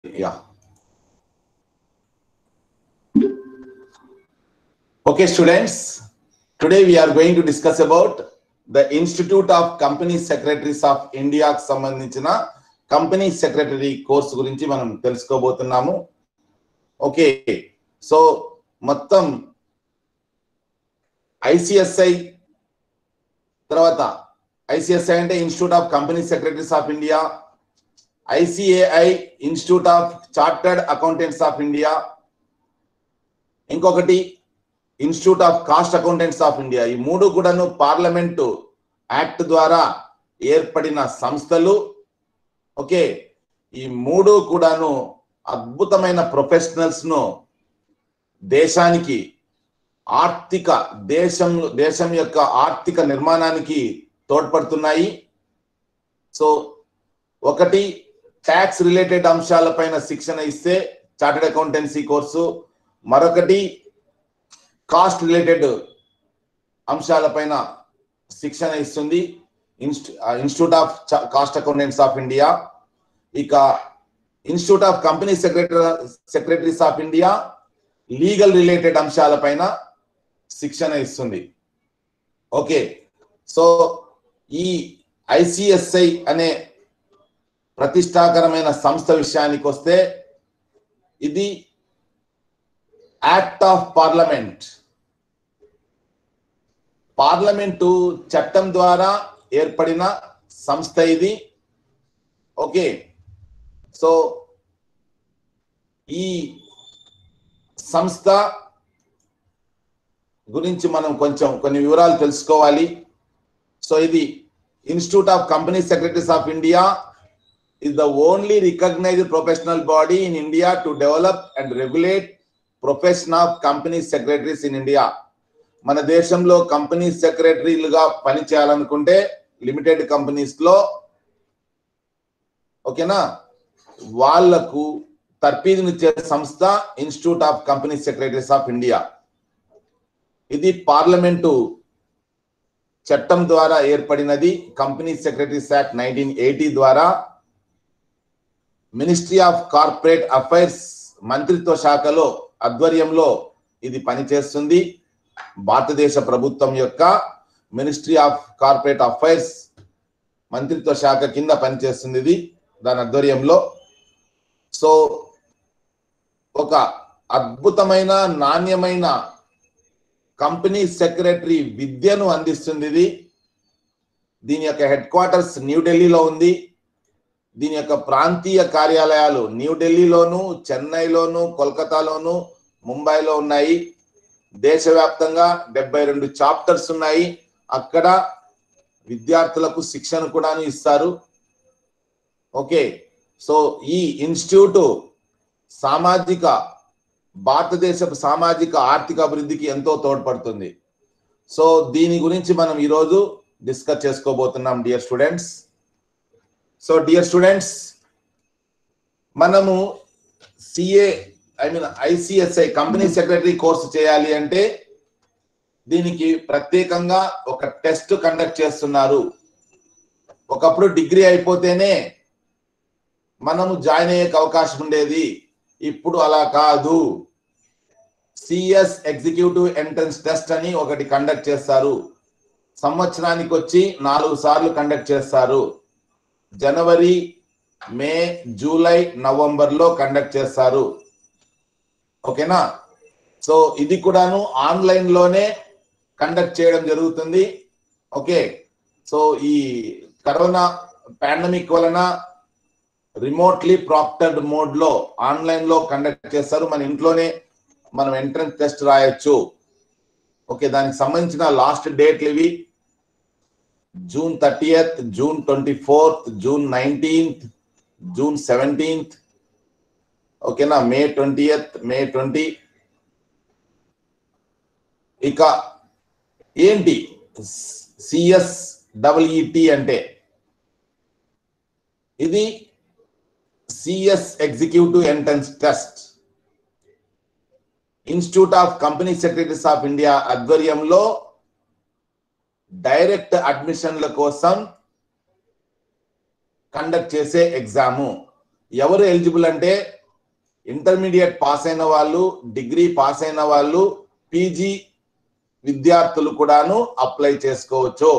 Yeah. Okay, students. Today we are going to discuss about the Institute of Company Secretaries of India కి సంబంధించిన company secretary course గురించి మనం తెలుసుకోబోతున్నాము. Okay, so మొత్తం ICSI తర్వాత ICSI అంటే institute of company secretaries of India, ICAI institute of chartered accountants of India, ఇంకొకటి institute of cost accountants of India. ఈ మూడు కూడాను పార్లమెంటు యాక్ట్ ద్వారా ఏర్పడిన సంస్థలు. ఓకే, ఈ మూడు కూడాను అద్భుతమైన ప్రొఫెషనల్స్ ను దేశానికి దేశం యొక్క ఆర్థిక నిర్మాణానికి తోడ్పడుతున్నాయి. సో ఒకటి ట్యాక్స్ రిలేటెడ్ అంశాలపైన శిక్షణ ఇస్తే చార్టర్డ్ అకౌంటెన్సీ కోర్సు, మరొకటి కాస్ట్ రిలేటెడ్ అంశాలపైన శిక్షణ ఇస్తుంది institute of cost accountants of India. ఇక institute of company secretaries of India legal related అంశాలపైన శిక్షణ ఇస్తుంది. ఓకే, సో ఈ ఐసిఎస్ఐ అనే ప్రతిష్టాకరమైన సంస్థ విషయానికి వస్తే ఇది యాక్ట్ ఆఫ్ పార్లమెంటు చట్టం ద్వారా ఏర్పడిన సంస్థ ఇది. ఓకే, సో ఈ సంస్థ గురించి మనం కొన్ని వివరాలు తెలుసుకోవాలి. సో ఇది institute of company secretaries of India is the only recognized professional body in India to develop and regulate profession of company secretaries in India. మన దేశంలో కంపెనీ సెక్రటరీలుగా పని చేయాలనుకుంటే లిమిటెడ్ కంపెనీస్ లో, ఓకేనా, వాళ్లకు తర్ఫీదునిచ్చే సంస్థ institute of company secretaries of India. ఇది పార్లమెంటు చట్టం ద్వారా ఏర్పడినది. కంపెనీ సెక్రటరీస్ యాక్ట్ 1980 ద్వారా మినిస్ట్రీ ఆఫ్ కార్పొరేట్ అఫైర్స్ మంత్రిత్వ శాఖలో ఆధ్వర్యంలో ఇది పనిచేస్తుంది. భారతదేశ ప్రభుత్వం యొక్క మినిస్ట్రీ ఆఫ్ కార్పొరేట్ అఫైర్స్ మంత్రిత్వ శాఖ కింద పనిచేస్తుంది ఇది, దాని ఆధ్వర్యంలో. సో ఒక అద్భుతమైన నాణ్యమైన కంపెనీ సెక్రటరీ విద్యను అందిస్తుంది ఇది. దీని యొక్క హెడ్ క్వార్టర్స్ న్యూఢిల్లీలో ఉంది. దీని యొక్క ప్రాంతీయ కార్యాలయాలు న్యూఢిల్లీలోను, చెన్నైలోను, కోల్కతాలోను, ముంబైలో ఉన్నాయి. దేశవ్యాప్తంగా 72 చాప్టర్స్ ఉన్నాయి. అక్కడ విద్యార్థులకు శిక్షణ కూడా ఇస్తారు. ఓకే, సో ఈ ఇన్స్టిట్యూట్ భారతదేశపు సామాజిక ఆర్థిక అభివృద్ధికి ఎంతో తోడ్పడుతుంది. సో దీని గురించి మనం ఈరోజు డిస్కస్ చేసుకోబోతున్నాం dear students. So dear students, మనము ఐసిఎస్ఐ కంపెనీ సెక్రటరీ కోర్సు చేయాలి అంటే దీనికి ప్రత్యేకంగా ఒక టెస్ట్ కండక్ట్ చేస్తున్నారు. ఒకప్పుడు డిగ్రీ అయిపోతేనే మనము జాయిన్ అయ్యే అవకాశం ఉండేది. ఇప్పుడు అలా కాదు. సిఎస్ ఎగ్జిక్యూటివ్ ఎంట్రన్స్ టెస్ట్ అని ఒకటి కండక్ట్ చేస్తారు. సంవత్సరానికి వచ్చి 4 సార్లు కండక్ట్ చేస్తారు. జనవరి, మే, జూలై, నవంబర్లో కండక్ట్ చేస్తారు. ఓకేనా, సో ఇది కూడాను ఆన్లైన్ లోనే కండక్ట్ చేయడం జరుగుతుంది. ఓకే, సో ఈ కరోనా పాండమిక్ వలన రిమోట్లీ ప్రాక్టర్డ్ మోడ్ లో ఆన్లైన్ లో కండక్ట్ చేస్తారు. మన ఇంట్లోనే మనం ఎంట్రన్స్ టెస్ట్ రాయొచ్చు. ఓకే, దానికి సంబంధించిన లాస్ట్ డేట్లు ఇవి: June 30th, June 24th, June 19th, June 17th. ఓకేనా, May 20th, May 20. ఇక ఏంటి CSEET అంటే? ఇది CS executive entrance test. Institute of company secretaries of India ఆధ్వర్యంలో డైరెక్ట్ అడ్మిషన్ల కోసం కండక్ట్ చేసే ఎగ్జాము. ఎవరు ఎలిజిబుల్ అంటే ఇంటర్మీడియట్ పాస్ అయిన వాళ్ళు, డిగ్రీ పాస్ అయిన వాళ్ళు, పీజీ విద్యార్థులు కూడాను అప్లై చేసుకోవచ్చు.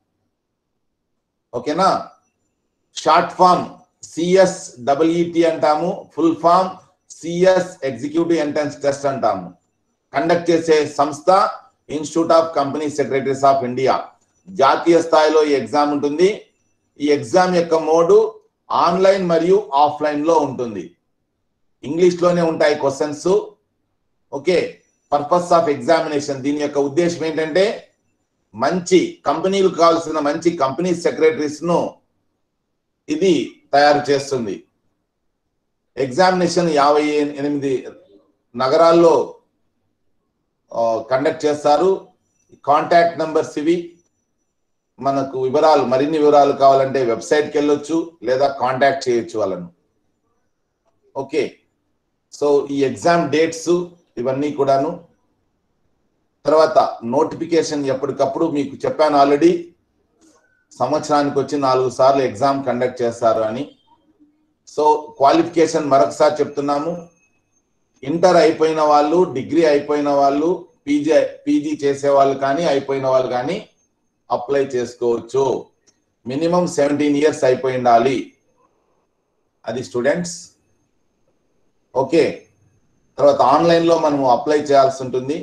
ఓకేనా? షార్ట్ ఫామ్ CSEET అంటాము, full form CS executive entrance test అంటాము. కండక్ట్ చేసే సంస్థ institute of company secretaries of India. జాతీయ స్థాయిలో ఈ ఎగ్జామ్ ఉంటుంది. ఈ ఎగ్జామ్ యొక్క మోడు ఆన్లైన్ మరియు ఆఫ్లైన్ లో ఉంటుంది. ఇంగ్లీష్ లోనే ఉంటాయి questions. Okay, purpose of examination, దీని యొక్క ఉద్దేశం ఏంటంటే మంచి కంపెనీలకు కావాల్సిన మంచి కంపెనీ సెక్రటరీస్ ను ఇది తయారు చేస్తుంది. ఎగ్జామినేషన్ 58 నగరాల్లో కండక్ట్ చేస్తారు. కాంటాక్ట్ నంబర్స్ ఇవి. మనకు వివరాలు, మరిన్ని వివరాలు కావాలంటే వెబ్సైట్కి వెళ్ళొచ్చు లేదా కాంటాక్ట్ చేయొచ్చు వాళ్ళను. ఓకే, సో ఈ ఎగ్జామ్ డేట్స్ ఇవన్నీ కూడాను. తర్వాత నోటిఫికేషన్ ఎప్పటికప్పుడు మీకు చెప్పాను ఆల్రెడీ, సంవత్సరానికి వచ్చి 4 సార్లు ఎగ్జామ్ కండక్ట్ చేస్తారు అని. సో క్వాలిఫికేషన్ మరొకసారి చెప్తున్నాము. ఇంటర్ అయిపోయిన వాళ్ళు, డిగ్రీ అయిపోయిన వాళ్ళు, పీజీ చేసే వాళ్ళు కానీ అయిపోయిన వాళ్ళు కానీ అప్లై చేసుకోవచ్చు. మినిమం 17 ఇయర్స్ అయిపోయి ఉండాలి అది స్టూడెంట్స్. ఓకే, తర్వాత ఆన్లైన్ లో మనము అప్లై చేయాల్సి ఉంటుంది.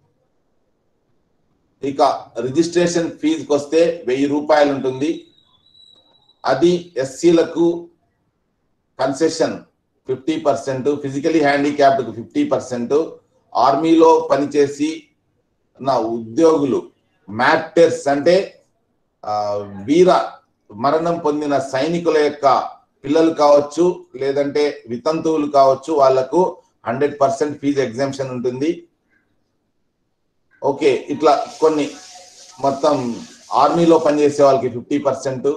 ఇక రిజిస్ట్రేషన్ ఫీజుకి వస్తే 1000 రూపాయలు ఉంటుంది. అది ఎస్సీలకు కన్సెషన్ 50%, ఫిజికలీ హ్యాండిక్యాప్డ్కు 50%, ఆర్మీలో పనిచేసి నా ఉద్యోగులు, మ్యాటర్స్ అంటే వీర మరణం పొందిన సైనికుల యొక్క పిల్లలు కావచ్చు లేదంటే వితంతువులు కావచ్చు, వాళ్లకు 100% ఫీజు ఎగ్జామ్షన్ ఉంటుంది. ఓకే, ఇట్లా కొన్ని మొత్తం ఆర్మీలో పనిచేసే వాళ్ళకి 50%,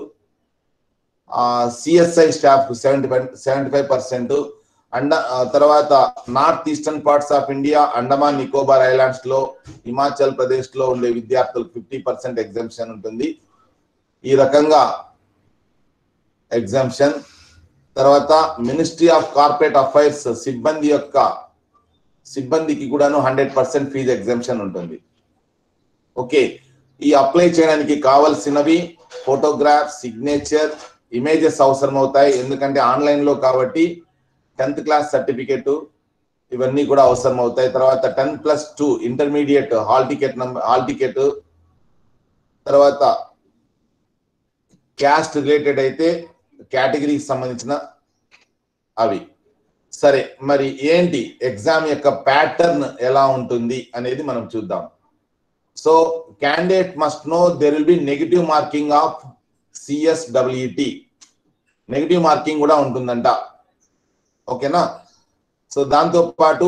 CSI స్టాఫ్ కు 75%, తర్వాత north eastern parts of India, Andaman Nicobar islands లో, హిమాచల్ ప్రదేశ్ లో ఉండే విద్యార్థులకు 50% ఎగ్జామ్షన్ ఉంటుంది. ఈ రకంగా ఎగ్జామ్షన్. తర్వాత మినిస్ట్రీ ఆఫ్ కార్పొరేట్ అఫైర్స్ సిబ్బందికి కూడాను 100% ఫీజు ఎగ్జామ్షన్ ఉంటుంది. ఓకే, ఈ అప్లై చేయడానికి కావాల్సినవి ఫోటోగ్రాఫ్, సిగ్నేచర్, ఇమేజెస్ అవసరం అవుతాయి. ఎందుకంటే ఆన్లైన్ లో కాబట్టి 10th క్లాస్ సర్టిఫికేట్ ఇవన్నీ కూడా అవసరం అవుతాయి. తర్వాత 10+2 ఇంటర్మీడియట్ హాల్ టికెట్, తర్వాత క్యాస్ట్ రిలేటెడ్ అయితే కేటగిరీకి సంబంధించిన అవి. సరే, మరి ఏంటి ఎగ్జామ్ యొక్క ప్యాటర్న్ ఎలా ఉంటుంది అనేది మనం చూద్దాం. So candidate must know there will be negative marking of CSEET. Negative marking కూడా ఉంటుందంట. ఓకేనా? సో దాంతో పాటు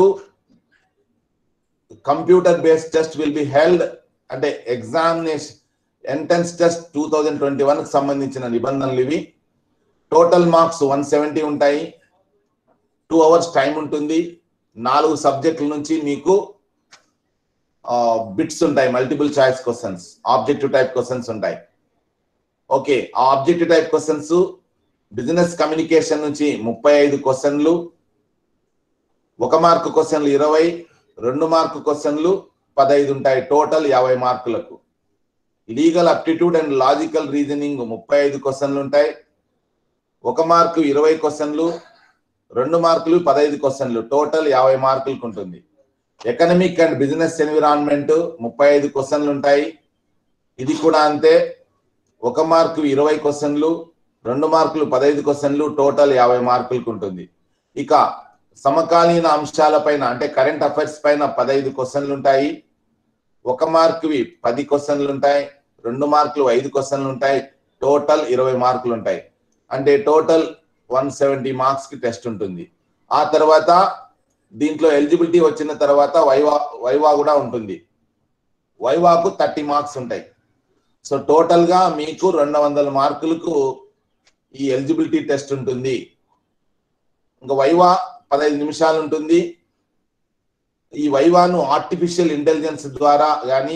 computer based test will be held. అంటే ఎగ్జామినేషన్ ఎంట్రన్స్ టెస్ట్ 2021 కి సంబంధించిన నిబంధనలు ఇవి. టోటల్ మార్క్స్ 170 ఉంటాయి. 2 hours టైం ఉంటుంది. 4 సబ్జెక్టుల నుంచి మీకు బిట్స్ ఉంటాయి, multiple choice questions, objective type questions ఉంటాయి. ఓకే, ఆ objective type questions business communication నుంచి 35 క్వశ్చన్లు, 1 మార్కు క్వశ్చన్లు 20, 2 మార్కు క్వశ్చన్లు 15 ఉంటాయి. టోటల్ 50 మార్కులకు. Legal aptitude and logical reasoning 35 క్వశ్చన్లు ఉంటాయి. 1 మార్కు 20 క్వశ్చన్లు, 2 మార్కులు 15 క్వశ్చన్లు, టోటల్ 50 మార్కులకు ఉంటుంది. ఎకనమిక్ అండ్ బిజినెస్ ఎన్విరాన్మెంట్ 35 క్వశ్చన్లు ఉంటాయి. ఇది కూడా అంతే. 1 మార్కు 20 క్వశ్చన్లు, 2 మార్కులు 15 క్వశ్చన్లు, టోటల్ 50 మార్కులకు ఉంటుంది. ఇక సమకాలీన అంశాలపైన అంటే కరెంట్ అఫైర్స్ పైన 15 క్వశ్చన్లు ఉంటాయి. 1 మార్కువి 10 క్వశ్చన్లు ఉంటాయి, 2 మార్కులు 5 క్వశ్చన్లు ఉంటాయి, టోటల్ 20 మార్కులు ఉంటాయి. అంటే టోటల్ 170 మార్క్స్ కి టెస్ట్ ఉంటుంది. ఆ తర్వాత దీంట్లో ఎలిజిబిలిటీ వచ్చిన తర్వాత వైవా కూడా ఉంటుంది. వైవాకు 30 మార్క్స్ ఉంటాయి. సో టోటల్ గా మీకు 200 మార్కులకు ఈ ఎలిజిబిలిటీ టెస్ట్ ఉంటుంది. ఇంకా వైవా 15 నిమిషాలు ఉంటుంది. ఈ వైవాను ఆర్టిఫిషియల్ ఇంటెలిజెన్స్ ద్వారా కానీ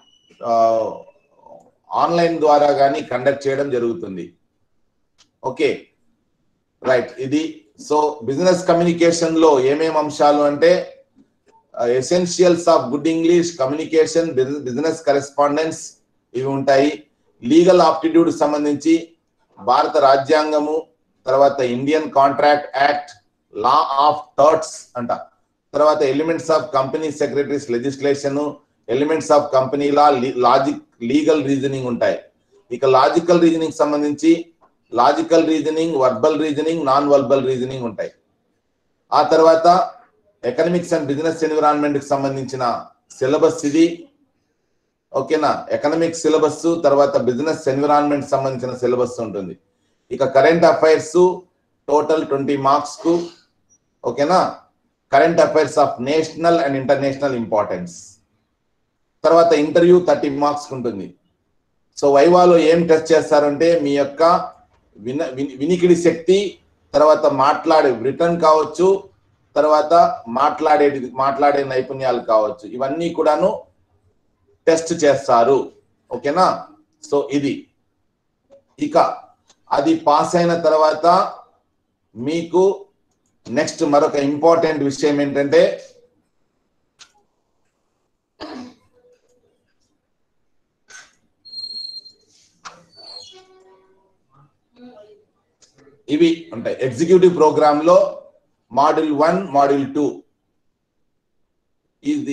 ఆన్లైన్ ద్వారా కానీ కండక్ట్ చేయడం జరుగుతుంది. ఓకే రైట్, ఇది సో బిజినెస్ కమ్యూనికేషన్ లో ఏమేమి అంశాలు అంటే essentials of good English, communication, business correspondence ఇవి ఉంటాయి. లీగల్ ఆప్టిట్యూడ్ సంబంధించి భారత రాజ్యాంగము, తర్వాత Indian contract act, law of torts అంట, తర్వాత elements of company secretaries legislation, elements of company law, logic, legal reasoning ఉంటాయి. ఇక లాజికల్ రీజనింగ్ సంబంధించి logical reasoning, verbal reasoning, non verbal reasoning ఉంటాయి. ఆ తర్వాత ఎకనామిక్స్ అండ్ బిజినెస్ ఎన్విరాన్మెంట్ కి సంబంధించిన సిలబస్ ఇది. ఓకేనా, ఎకనామిక్స్ సిలబస్, తర్వాత బిజినెస్ ఎన్విరాన్మెంట్ సంబంధించిన సిలబస్ ఉంటుంది. ఇక కరెంట్ అఫైర్స్ టోటల్ 20 మార్క్స్ కు. ఓకేనా, current affairs of national and international importance. తర్వాత ఇంటర్వ్యూ 30 మార్క్స్ ఉంటుంది. సో వైవాలో ఏం టెస్ట్ చేస్తారంటే మీ యొక్క వినికిడి శక్తి, తర్వాత మాట్లాడే రిటర్న్ కావచ్చు, తర్వాత మాట్లాడే నైపుణ్యాలు కావచ్చు, ఇవన్నీ కూడాను టెస్ట్ చేస్తారు. ఓకేనా, సో ఇది. ఇక అది పాస్ అయిన తర్వాత మీకు నెక్స్ట్ మరొక ఇంపార్టెంట్ విషయం ఏంటంటే ఇవి ఉంటాయి. ఎగ్జిక్యూటివ్ ప్రోగ్రామ్ లో మాడ్యూల్ 1, మాడ్యూల్ 2 ఇది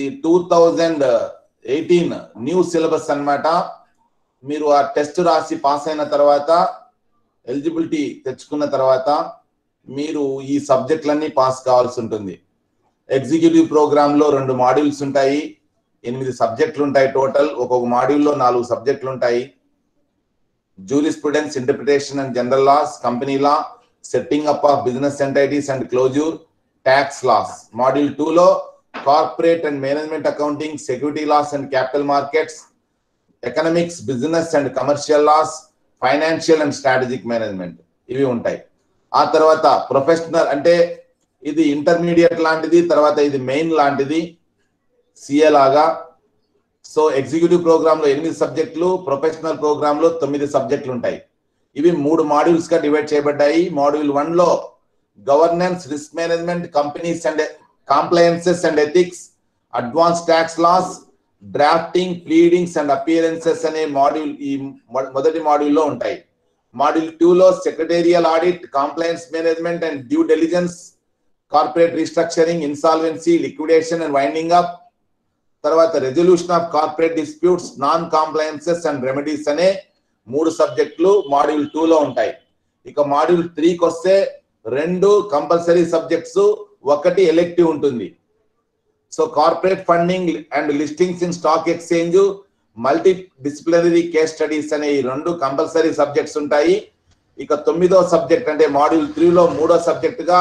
2018 న్యూ సిలబస్ అన్నమాట. మీరు ఆ టెస్ట్ రాసి పాస్ అయిన తర్వాత, ఎలిజిబిలిటీ తెచ్చుకున్న తర్వాత మీరు ఈ సబ్జెక్టులన్నీ పాస్ కావాల్సి ఉంటుంది. ఎగ్జిక్యూటివ్ ప్రోగ్రామ్ లో 2 మాడ్యూల్స్ ఉంటాయి, 8 సబ్జెక్టులు ఉంటాయి టోటల్. ఒక్కొక్క మాడ్యూల్లో 4 సబ్జెక్టులు ఉంటాయి. jurisprudence, interpretation and general laws, company law, setting up of business entities and closure, tax laws. Module 2 lo corporate and management accounting, security laws and capital markets, economics, business and commercial laws, financial and strategic management. ఇవి ఉంటాయి. ఆ తర్వాత professional అంటే ఇది intermediate లాంటిది, తర్వాత ఇది main లాంటిది, సిఏ లాగా. సో ఎగ్జిక్యూటివ్ ప్రోగ్రామ్ లో 8 సబ్జెక్టులు, ప్రొఫెషనల్ ప్రోగ్రామ్ లో 9 సబ్జెక్టులు ఉంటాయి. ఇవి 3 మాడ్యూల్స్ గా డివైడ్ చేయబడ్డాయి. మాడ్యూల్ 1 లో governance, risk management, companies and compliances and ethics, advance tax laws, drafting, pleadings and appearances అనే మాడ్యూల్ ఈ మొదటి మాడ్యూల్లో ఉంటాయి. మాడ్యూల్ 2 లో secretarial audit, compliance management and due diligence, corporate restructuring, insolvency, liquidation and winding up, తర్వాత resolution of corporate disputes, non compliances and remedies అనే 3 సబ్జెక్టులు module 2 లో ఉంటాయి. ఇక మాడ్యూల్ 3 కి వస్తే 2 కంపల్సరీ సబ్జెక్ట్స్, 1 ఎలెక్టివ్ ఉంటుంది. So corporate funding and listings in stock exchange, multidisciplinary case studies అనే ఈ 2 కంపల్సరీ సబ్జెక్ట్స్ ఉంటాయి. ఇక 9వ సబ్జెక్ట్ అంటే మాడ్యూల్ 3 లో 3వ సబ్జెక్ట్ గా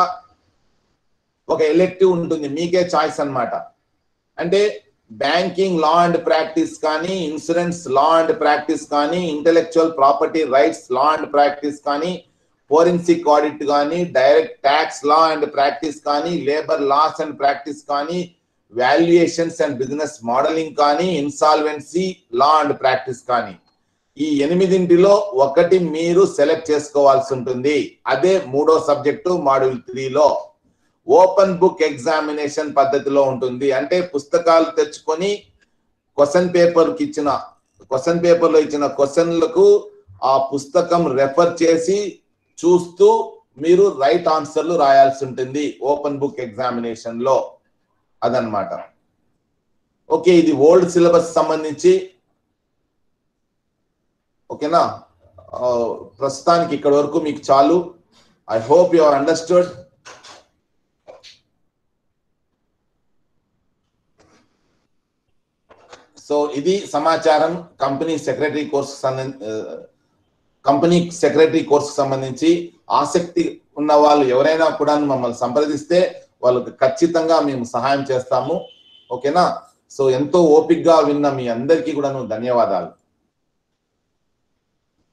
ఒక ఎలెక్టివ్ ఉంటుంది, మీకే చాయిస్ అన్నమాట. అంటే బ్యాంకింగ్ లా అండ్ ప్రాక్టీస్ కానీ, ఇన్సూరెన్స్ లా అండ్ ప్రాక్టీస్ కానీ, intellectual property rights law and practice కానీ, ఫోరెన్సిక్ ఆడిట్ కానీ, direct tax law and practice కానీ, లేబర్ లాస్ అండ్ ప్రాక్టీస్ కానీ, వాల్యుయేషన్స్ అండ్ బిజినెస్ మోడలింగ్ కానీ, ఇన్సాల్వెన్సీ లా అండ్ ప్రాక్టీస్ కానీ, ఈ 8 ఒకటి మీరు సెలెక్ట్ చేసుకోవాల్సి ఉంటుంది. అదే 3వ సబ్జెక్టు మాడ్యూల్ 3 లో. ఓపెన్ బుక్ ఎగ్జామినేషన్ పద్ధతిలో ఉంటుంది. అంటే పుస్తకాలు తెచ్చుకొని క్వశ్చన్ పేపర్లో ఇచ్చిన క్వశ్చన్లకు ఆ పుస్తకం రెఫర్ చేసి చూస్తూ మీరు రైట్ ఆన్సర్లు రాయాల్సి ఉంటుంది ఓపెన్ బుక్ ఎగ్జామినేషన్ లో. అదనమాట. ఓకే, ఇది ఓల్డ్ సిలబస్ సంబంధించి. ఓకేనా, ప్రస్తుతానికి ఇక్కడ వరకు మీకు చాలు. I hope you have understood. So ఇది సమాచారం కంపెనీ సెక్రటరీ కోర్సు సంబంధించి. ఆసక్తి ఉన్న వాళ్ళు ఎవరైనా కూడా మమ్మల్ని సంప్రదిస్తే వాళ్ళకి ఖచ్చితంగా మేము సహాయం చేస్తాము. ఓకేనా, సో ఎంతో ఓపికగా విన్న మీ అందరికీ కూడా ధన్యవాదాలు.